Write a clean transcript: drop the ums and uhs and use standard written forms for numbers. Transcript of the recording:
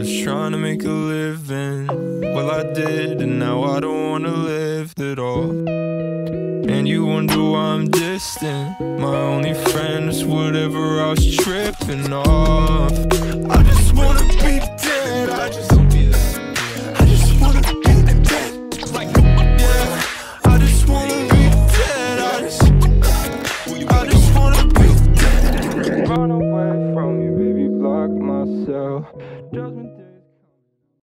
was trying to make a living. Well, I did, and now I don't wanna live at all. And you wonder why I'm distant. My only friend is whatever I was tripping off. I just wanna be